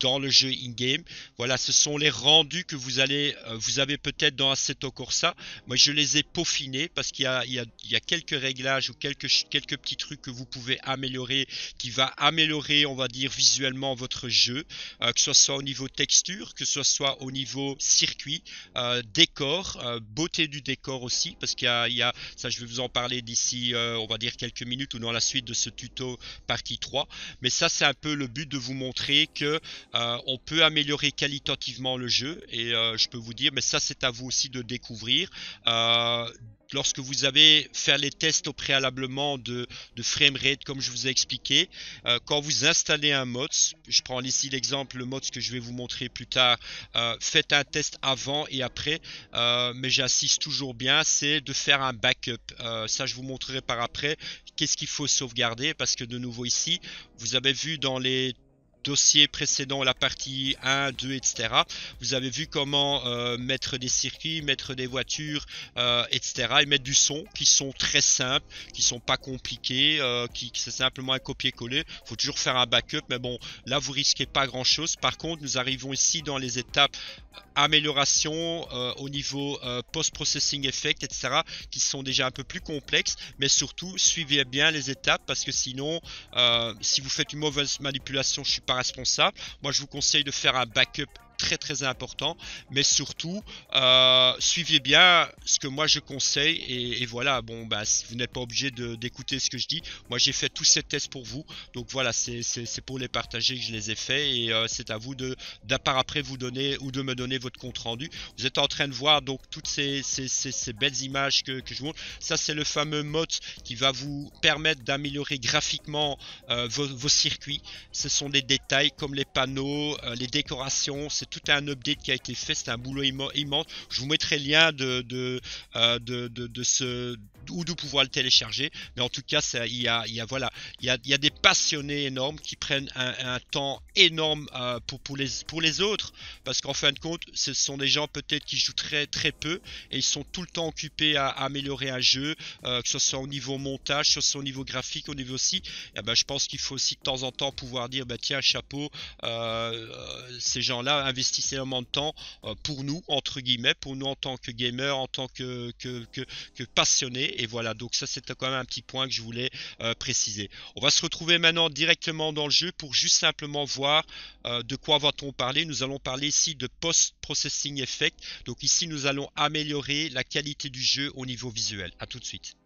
dans le jeu in-game. Voilà, ce sont les rendus que vous allez, euh, vous avez peut-être dans Assetto Corsa. Moi, je les ai peaufinés parce qu'il y a, il y a, il y a quelques réglages ou quelques, quelques petits trucs que vous pouvez améliorer, qui va améliorer, on va dire, visuellement votre jeu, euh, que ce soit au niveau texture, que ce soit au niveau circuit, euh, décor, euh, beauté du décor aussi, parce qu'il y a, il y a, ça je vais vous en parler d'ici, euh, on va dire quelques minutes ou dans la suite de ce tuto partie trois. Mais ça, c'est un peu le but de vous montrer que euh, on peut améliorer qualitativement le jeu, et euh, je peux vous dire, mais ça c'est à vous aussi de découvrir. Euh, lorsque vous avez fait les tests au préalablement de, de framerate, comme je vous ai expliqué, euh, quand vous installez un mod, je prends ici l'exemple, le mod que je vais vous montrer plus tard, euh, faites un test avant et après, euh, mais j'insiste toujours bien, c'est de faire un backup. Euh, ça, je vous montrerai par après qu'est-ce qu'il faut sauvegarder, parce que de nouveau ici, vous avez vu dans les dossier précédent, la partie un, deux, et cetera. Vous avez vu comment euh, mettre des circuits, mettre des voitures, euh, et cetera. Et mettre du son, qui sont très simples, qui sont pas compliqués, euh, qui, qui c'est simplement un copier-coller. Il faut toujours faire un backup, mais bon, là vous risquez pas grand-chose. Par contre, nous arrivons ici dans les étapes amélioration euh, au niveau euh, post-processing effect, et cetera, qui sont déjà un peu plus complexes, mais surtout suivez bien les étapes, parce que sinon, euh, si vous faites une mauvaise manipulation, je suis pas responsable. Moi, je vous conseille de faire un backup très très important, mais surtout euh, suivez bien ce que moi je conseille, et, et voilà, bon bah vous n'êtes pas obligé d'écouter ce que je dis. Moi j'ai fait tous ces tests pour vous, donc voilà, c'est pour les partager que je les ai faits, et euh, c'est à vous de par après vous donner ou de me donner votre compte rendu. Vous êtes en train de voir donc toutes ces, ces, ces, ces belles images que, que je vous montre. Ça c'est le fameux mod qui va vous permettre d'améliorer graphiquement euh, vos, vos circuits. Ce sont des détails comme les panneaux, euh, les décorations. C'est tout un update qui a été fait, c'est un boulot immense. Je vous mettrai le lien de, de, euh, de, de, de ce ou de pouvoir le télécharger, mais en tout cas ça, il y a, il y a voilà, il y a, il y a des passionnés énormes qui prennent un, un temps énorme euh, pour, pour, les, pour les autres, parce qu'en fin de compte ce sont des gens peut-être qui jouent très, très peu, et ils sont tout le temps occupés à, à améliorer un jeu, euh, que ce soit au niveau montage, que ce soit au niveau graphique, au niveau aussi, et ben, je pense qu'il faut aussi de temps en temps pouvoir dire bah, tiens, chapeau, euh, ces gens-là investissent énormément de temps euh, pour nous, entre guillemets, pour nous en tant que gamers, en tant que, que, que, que passionnés. Et voilà, donc ça c'était quand même un petit point que je voulais euh, préciser. On va se retrouver maintenant directement dans le jeu pour juste simplement voir euh, de quoi va-t-on parler. Nous allons parler ici de post-processing effect. Donc ici nous allons améliorer la qualité du jeu au niveau visuel. A tout de suite.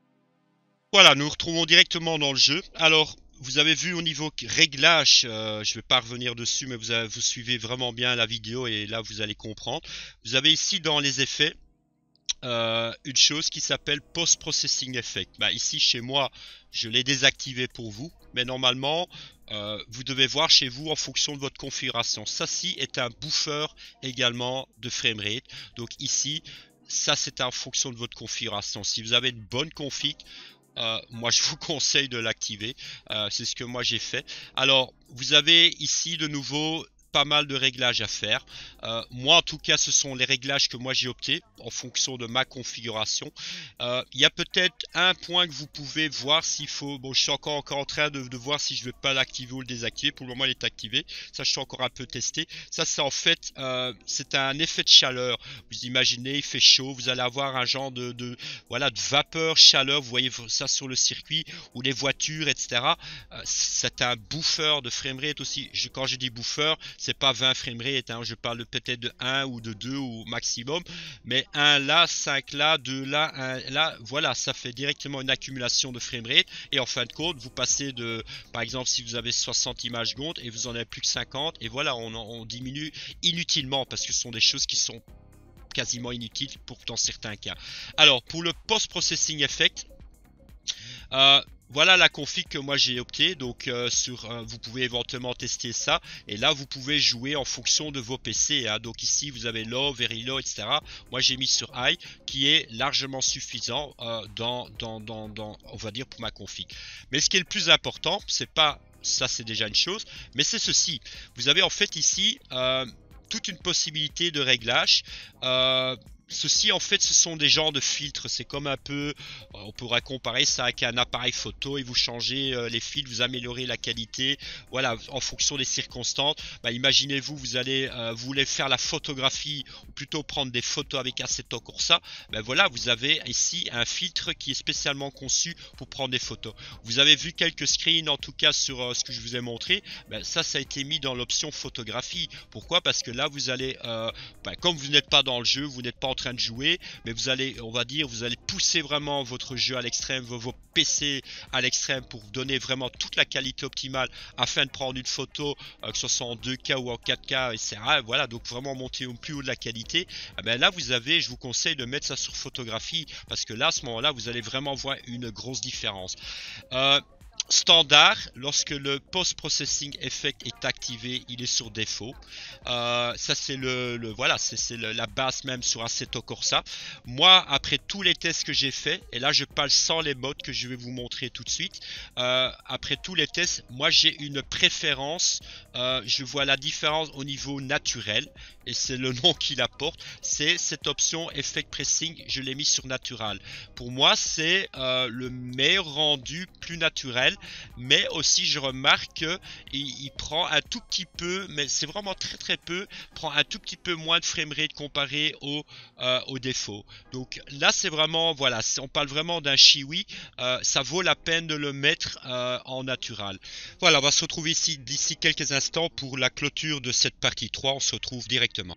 Voilà, nous nous retrouvons directement dans le jeu. Alors, vous avez vu au niveau réglage, euh, je ne vais pas revenir dessus, mais vous, avez, vous suivez vraiment bien la vidéo et là vous allez comprendre. Vous avez ici dans les effets euh, une chose qui s'appelle Post-Processing Effect. Bah, ici chez moi, je l'ai désactivé pour vous, mais normalement, euh, vous devez voir chez vous en fonction de votre configuration. Ça ci est un buffer également de framerate. Donc ici, ça c'est en fonction de votre configuration. Si vous avez une bonne config, Euh, moi je vous conseille de l'activer, euh, c'est ce que moi j'ai fait. Alors vous avez ici de nouveau pas mal de réglages à faire. Euh, moi en tout cas ce sont les réglages que moi j'ai opté en fonction de ma configuration. Euh, il y a peut-être un point que vous pouvez voir s'il faut, bon je suis encore, encore en train de, de voir si je vais pas l'activer ou le désactiver. Pour le moment il est activé, ça je suis encore un peu testé. Ça c'est en fait euh, c'est un effet de chaleur. Vous imaginez, il fait chaud, vous allez avoir un genre de, de voilà de vapeur, chaleur, vous voyez ça sur le circuit ou les voitures, et cetera. Euh, c'est un buffer de framerate aussi. Je, quand je dis buffer, c'est pas vingt framerate, hein, je parle peut-être de un ou de deux au maximum, mais un là, cinq là, deux là, un là, voilà, ça fait directement une accumulation de framerate, et en fin de compte, vous passez de, par exemple, si vous avez soixante images secondes et vous en avez plus que cinquante, et voilà, on, on diminue inutilement, parce que ce sont des choses qui sont quasiment inutiles pour dans certains cas. Alors, pour le post-processing effect, euh, voilà la config que moi j'ai opté. Donc euh, sur, euh, vous pouvez éventuellement tester ça, et là vous pouvez jouer en fonction de vos P C, hein. Donc ici vous avez low, very low, et cetera. Moi j'ai mis sur high, qui est largement suffisant euh, dans, dans, dans, dans, on va dire, pour ma config. Mais ce qui est le plus important, c'est pas ça, c'est déjà une chose, mais c'est ceci. Vous avez en fait ici euh, toute une possibilité de réglage. Euh, Ceci en fait ce sont des genres de filtres, c'est comme un peu, on pourrait comparer ça avec un appareil photo et vous changez euh, les filtres, vous améliorez la qualité, voilà, en fonction des circonstances. Bah, imaginez-vous, vous allez, euh, vous voulez faire la photographie, ou plutôt prendre des photos avec Assetto Corsa, ben voilà, vous avez ici un filtre qui est spécialement conçu pour prendre des photos. Vous avez vu quelques screens en tout cas sur euh, ce que je vous ai montré, ben ça ça a été mis dans l'option photographie. Pourquoi? Parce que là vous allez, euh, ben, comme vous n'êtes pas dans le jeu, vous n'êtes pas en train de jouer, mais vous allez, on va dire, vous allez pousser vraiment votre jeu à l'extrême, vos, vos P C à l'extrême pour donner vraiment toute la qualité optimale afin de prendre une photo, euh, que ce soit en deux K ou en quatre K, et cetera. Voilà, donc vraiment monter au plus haut de la qualité. Eh ben là, vous avez, je vous conseille de mettre ça sur photographie parce que là, à ce moment-là, vous allez vraiment voir une grosse différence. Euh, Standard, lorsque le post-processing effect est activé, il est sur défaut. Euh, ça c'est le, le voilà, c'est la base même sur Assetto Corsa. Moi, après tous les tests que j'ai fait, et là je parle sans les modes que je vais vous montrer tout de suite. Euh, après tous les tests, moi j'ai une préférence. Euh, je vois la différence au niveau naturel, et c'est le nom qu'il apporte. C'est cette option Effect Pressing. Je l'ai mis sur natural. Pour moi, c'est euh, le meilleur rendu, plus naturel. Mais aussi je remarque qu'il il prend un tout petit peu, mais c'est vraiment très très peu, prend un tout petit peu moins de framerate comparé au, euh, au défaut. Donc là c'est vraiment, voilà, on parle vraiment d'un chiwi, euh, ça vaut la peine de le mettre euh, en natural. Voilà, on va se retrouver ici d'ici quelques instants pour la clôture de cette partie trois, on se retrouve directement.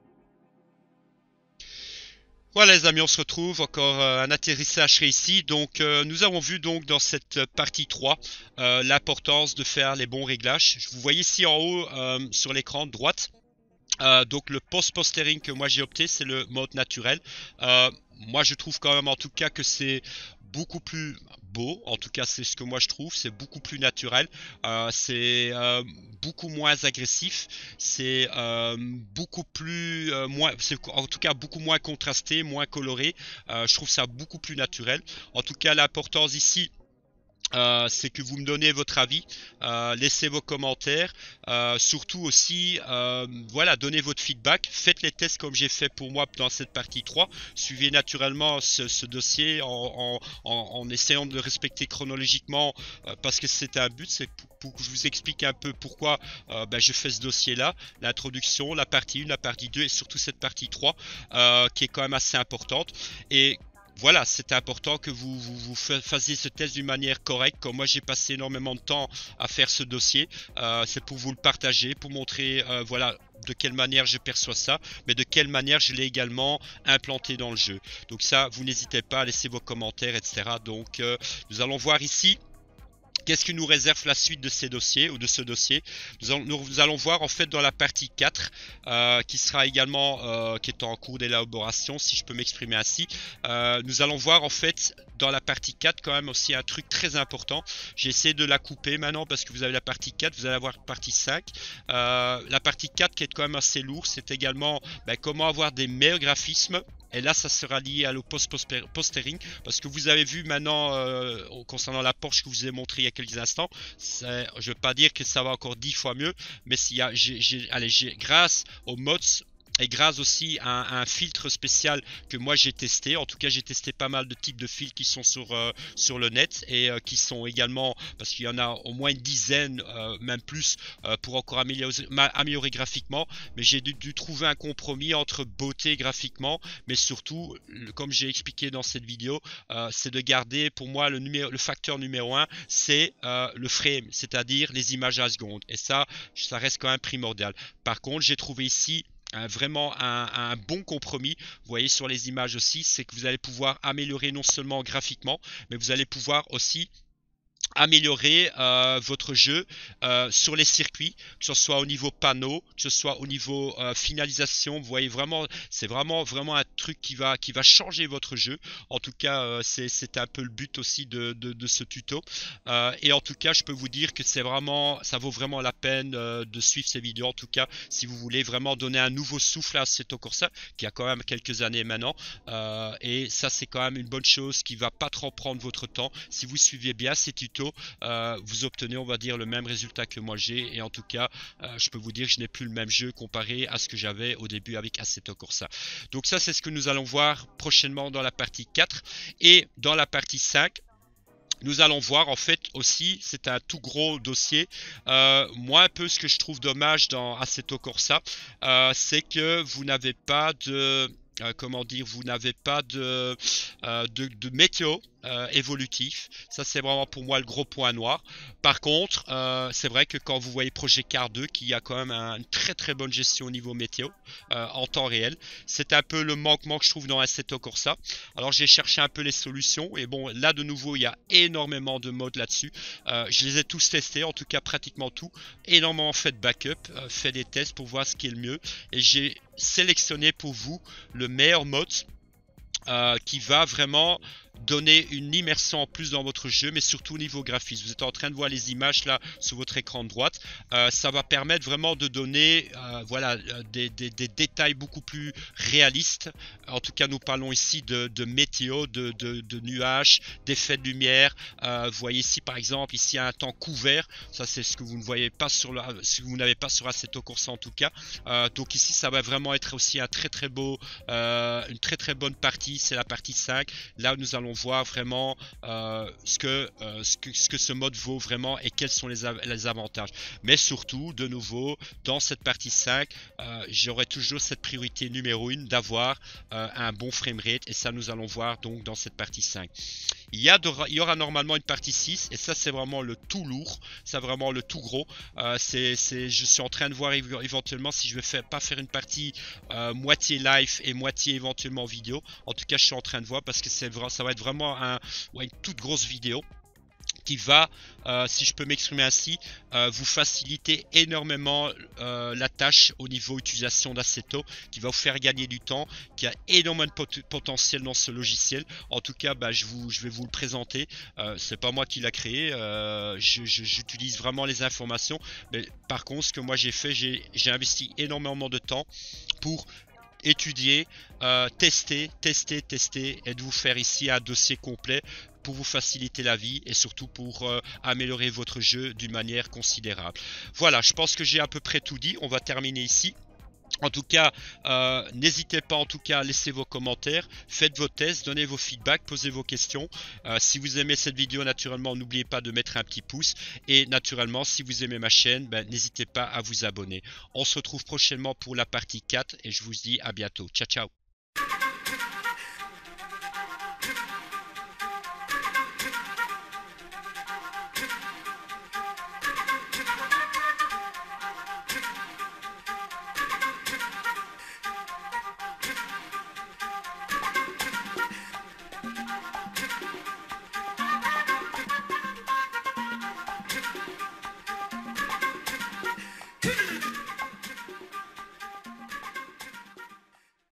Voilà les amis, on se retrouve, encore euh, un atterrissage réussi. Donc euh, nous avons vu donc dans cette partie trois euh, l'importance de faire les bons réglages. Vous voyez ici en haut euh, sur l'écran de droite, euh, donc le post-postering que moi j'ai opté, c'est le mode naturel. Euh, moi je trouve quand même en tout cas que c'est beaucoup plus beau, en tout cas c'est ce que moi je trouve, c'est beaucoup plus naturel, euh, c'est euh, beaucoup moins agressif, c'est euh, beaucoup plus euh, moins, c'est en tout cas beaucoup moins contrasté, moins coloré. Euh, je trouve ça beaucoup plus naturel. En tout cas l'importance ici, Euh, c'est que vous me donnez votre avis, euh, laissez vos commentaires, euh, surtout aussi, euh, voilà, donnez votre feedback, faites les tests comme j'ai fait pour moi dans cette partie trois, suivez naturellement ce, ce dossier en, en, en, en essayant de le respecter chronologiquement, euh, parce que c'est un but, c'est pour, pour que je vous explique un peu pourquoi euh, ben, je fais ce dossier-là, l'introduction, la partie un, la partie deux et surtout cette partie trois, euh, qui est quand même assez importante. Et voilà, c'est important que vous, vous, vous fassiez ce test d'une manière correcte. Comme moi, j'ai passé énormément de temps à faire ce dossier. Euh, c'est pour vous le partager, pour montrer, euh, voilà, de quelle manière je perçois ça, mais de quelle manière je l'ai également implanté dans le jeu. Donc ça, vous n'hésitez pas à laisser vos commentaires, et cetera. Donc, euh, nous allons voir ici. Qu'est-ce qui nous réserve la suite de ces dossiers ou de ce dossier? Nous allons, nous allons voir en fait dans la partie quatre, euh, qui sera également, euh, qui est en cours d'élaboration, si je peux m'exprimer ainsi. Euh, nous allons voir en fait dans la partie quatre quand même aussi un truc très important. J'ai essayé de la couper maintenant parce que vous avez la partie quatre, vous allez avoir la partie cinq. Euh, la partie quatre qui est quand même assez lourde, c'est également ben, comment avoir des meilleurs graphismes. Et là, ça sera lié à le post-postering, parce que vous avez vu maintenant, euh, concernant la Porsche que je vous ai montré il y a quelques instants, je ne veux pas dire que ça va encore dix fois mieux, mais s'il y a, j'ai, j'ai, allez, j'ai, grâce aux mods, et grâce aussi à un, à un filtre spécial que moi j'ai testé, en tout cas j'ai testé pas mal de types de filtres qui sont sur, euh, sur le net et euh, qui sont également, parce qu'il y en a au moins une dizaine, euh, même plus, euh, pour encore améliorer, améliorer graphiquement, mais j'ai dû, dû trouver un compromis entre beauté graphiquement, mais surtout, comme j'ai expliqué dans cette vidéo, euh, c'est de garder pour moi le, numéro, le facteur numéro un, c'est euh, le frame, c'est-à-dire les images à seconde, et ça, ça reste quand même primordial. Par contre, j'ai trouvé ici Un, vraiment un, un bon compromis. Vous voyez sur les images aussi, c'est que vous allez pouvoir améliorer non seulement graphiquement, mais vous allez pouvoir aussi améliorer euh, votre jeu euh, sur les circuits, que ce soit au niveau panneau, que ce soit au niveau euh, finalisation. Vous voyez vraiment, c'est vraiment vraiment un truc qui va qui va changer votre jeu. En tout cas, euh, c'est c'est un peu le but aussi de de, de ce tuto. Euh, et en tout cas, je peux vous dire que c'est vraiment, ça vaut vraiment la peine euh, de suivre ces vidéos. En tout cas, si vous voulez vraiment donner un nouveau souffle à Assetto Corsa, qui a quand même quelques années maintenant. Euh, et ça, c'est quand même une bonne chose qui va pas trop prendre votre temps. Si vous suivez bien ces tutos, météo, euh, vous obtenez, on va dire, le même résultat que moi j'ai. Et en tout cas, euh, je peux vous dire que je n'ai plus le même jeu comparé à ce que j'avais au début avec Assetto Corsa. Donc ça, c'est ce que nous allons voir prochainement dans la partie quatre. Et dans la partie cinq, nous allons voir en fait aussi, c'est un tout gros dossier. Euh, moi, un peu ce que je trouve dommage dans Assetto Corsa, euh, c'est que vous n'avez pas de... Euh, comment dire, vous n'avez pas de, euh, de, de météo euh, évolutif. Ça, c'est vraiment pour moi le gros point noir. Par contre, euh, c'est vrai que quand vous voyez Project Car deux, qui a quand même un, une très très bonne gestion au niveau météo euh, en temps réel, c'est un peu le manquement que je trouve dans Assetto Corsa. Alors, j'ai cherché un peu les solutions. Et bon, là de nouveau, il y a énormément de modes là-dessus. Euh, je les ai tous testés, en tout cas pratiquement tout. Énormément fait de backup, euh, fait des tests pour voir ce qui est le mieux. Et j'ai sélectionner pour vous le meilleur mode euh, qui va vraiment donner une immersion en plus dans votre jeu, mais surtout au niveau graphisme. Vous êtes en train de voir les images là sur votre écran de droite. Euh, ça va permettre vraiment de donner euh, voilà, des, des, des détails beaucoup plus réalistes. En tout cas, nous parlons ici de, de météo, de, de, de nuages, d'effets de lumière. Euh, vous voyez ici par exemple, ici il y a un temps couvert. Ça, c'est ce que vous ne voyez pas sur la, ce que vous n'avez pas sur Assetto Corsa en tout cas. Euh, donc ici, ça va vraiment être aussi un très très beau, euh, une très très bonne partie. C'est la partie cinq. Là, nous allons voir vraiment euh, ce, que, euh, ce, que, ce que ce mode vaut vraiment et quels sont les, av les avantages. Mais surtout, de nouveau, dans cette partie cinq, euh, j'aurai toujours cette priorité numéro une d'avoir euh, un bon framerate, et ça nous allons voir donc dans cette partie cinq. Il y, a de, il y aura normalement une partie six, et ça c'est vraiment le tout lourd, c'est vraiment le tout gros. Euh, c'est, c'est, je suis en train de voir éventuellement si je vais faire, pas faire une partie euh, moitié live et moitié éventuellement vidéo. En tout cas, je suis en train de voir parce que c'est, ça va être vraiment un, ouais, une toute grosse vidéo qui va, euh, si je peux m'exprimer ainsi, euh, vous faciliter énormément euh, la tâche au niveau utilisation d'Assetto, qui va vous faire gagner du temps, qui a énormément de pot potentiel dans ce logiciel. En tout cas, bah, je, vous, je vais vous le présenter. Euh, c'est pas moi qui l'a créé, euh, j'utilise vraiment les informations. Mais par contre, ce que moi j'ai fait, j'ai investi énormément de temps pour étudier, euh, tester, tester, tester, et de vous faire ici un dossier complet pour vous faciliter la vie et surtout pour euh, améliorer votre jeu d'une manière considérable. Voilà, je pense que j'ai à peu près tout dit. On va terminer ici. En tout cas, euh, n'hésitez pas en tout cas à laisser vos commentaires, faites vos tests, donnez vos feedbacks, posez vos questions. Euh, si vous aimez cette vidéo, naturellement, n'oubliez pas de mettre un petit pouce. Et naturellement, si vous aimez ma chaîne, ben, n'hésitez pas à vous abonner. On se retrouve prochainement pour la partie quatre et je vous dis à bientôt. Ciao, ciao.